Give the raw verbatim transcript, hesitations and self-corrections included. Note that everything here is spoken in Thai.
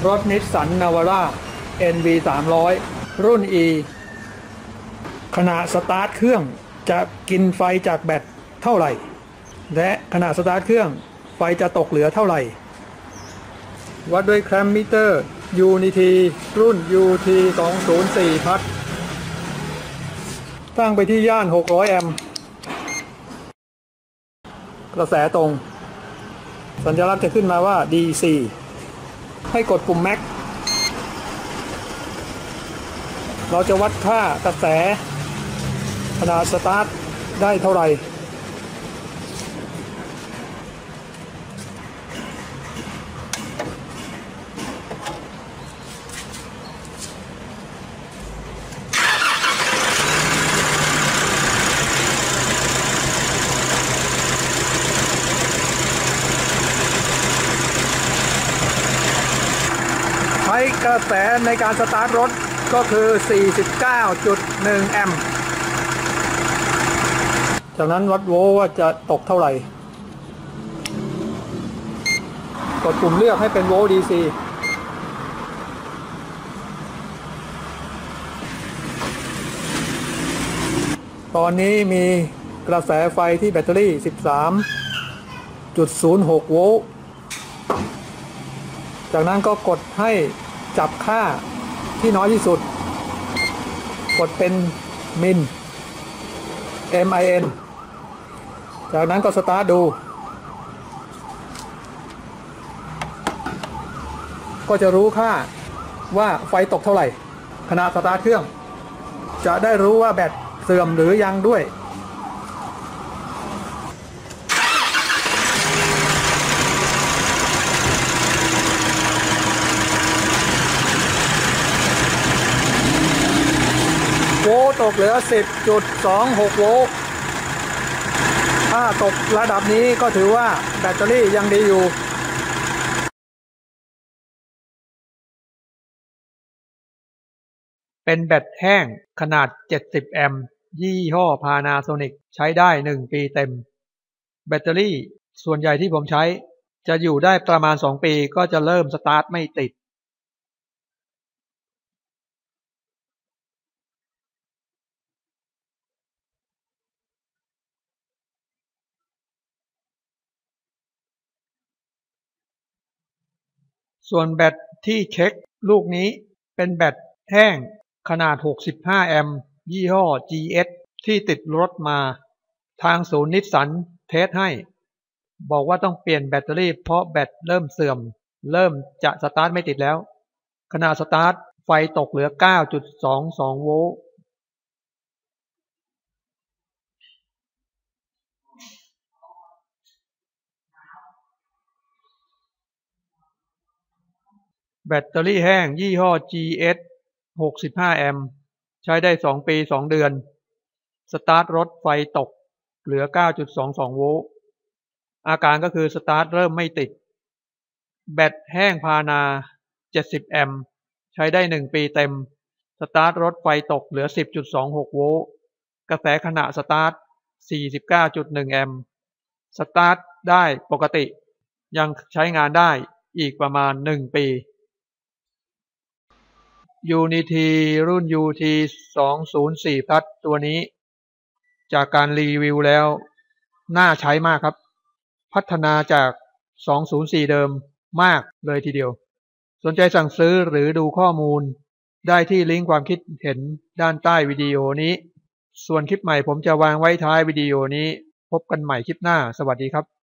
รถนิสสันนาวาร่า เอ็น วี สามร้อย รุ่น E ขณะสตาร์ทเครื่องจะกินไฟจากแบตเท่าไหร่และขณะสตาร์ทเครื่องไฟจะตกเหลือเท่าไหร่วัดด้วยแคมมิเตอร์ Unity รุ่น ยู ที สองศูนย์สี่ พัทตั้งไปที่ย่านหกร้อยแอมป์กระแสตรงสัญลักษณ์จะขึ้นมาว่า ดี ซี ให้กดปุ่ม Max เราจะวัดค่ากระแสขณะสตาร์ทได้เท่าไหร่ใช้กระแสในการสตาร์ทรถก็คือ สี่สิบเก้าจุดหนึ่ง แอมป์จากนั้นวัดโวลต์ว่าจะตกเท่าไหร่กดปุ่มเลือกให้เป็นโวลต์ ดี ซี ตอนนี้มีกระแสไฟที่แบตเตอรี่ สิบสามจุดศูนย์หก โวลต์จากนั้นก็กดให้จับค่าที่น้อยที่สุดกดเป็นมิล เอ็ม ไอ เอ็น จากนั้นก็สตาร์ทดูก็จะรู้ค่าว่าไฟตกเท่าไหร่ขณะสตาร์ทเครื่องจะได้รู้ว่าแบตเสื่อมหรือยังด้วยโวลต์ตกเหลือ สิบจุดสองหก โวลต์ถ้าตกระดับนี้ก็ถือว่าแบตเตอรี่ยังดีอยู่เป็นแบตแห้งขนาดเจ็ดสิบแอมป์ยี่ห้อ Panasonic ใช้ได้หนึ่งปีเต็มแบตเตอรี่ส่วนใหญ่ที่ผมใช้จะอยู่ได้ประมาณสองปีก็จะเริ่มสตาร์ทไม่ติดส่วนแบตที่เช็คลูกนี้เป็นแบตแห้งขนาดหกสิบห้าแอมป์ยี่ห้อ จี เอส ที่ติดรถมาทางศูนย์นิสสันเทสให้บอกว่าต้องเปลี่ยนแบตเตอรี่เพราะแบตเริ่มเสื่อมเริ่มจะสตาร์ทไม่ติดแล้วขณะสตาร์ทไฟตกเหลือ เก้าจุดสองสอง โวลต์แบตเตอรี่แห้งยี่ห้อ จี เอส หกสิบห้าแอมป์ใช้ได้สองปีสองเดือนสตาร์ทรถไฟตกเหลือ เก้าจุดสองสอง โวลต์อาการก็คือสตาร์ทเริ่มไม่ติดแบตแห้งพานาเจ็ดสิบแอมป์ใช้ได้หนึ่งปีเต็มสตาร์ทรถไฟตกเหลือ สิบจุดสองหก โวลต์กระแสขณะสตาร์ท สี่สิบเก้าจุดหนึ่ง แอมป์สตาร์ทได้ปกติยังใช้งานได้อีกประมาณหนึ่งปีUnity รุ่น ยู ที สองศูนย์สี่ พัทตัวนี้จากการรีวิวแล้วน่าใช้มากครับพัฒนาจากสองศูนย์สี่เดิมมากเลยทีเดียวสนใจสั่งซื้อหรือดูข้อมูลได้ที่ลิงก์ความคิดเห็นด้านใต้วิดีโอนี้ส่วนคลิปใหม่ผมจะวางไว้ท้ายวิดีโอนี้พบกันใหม่คลิปหน้าสวัสดีครับ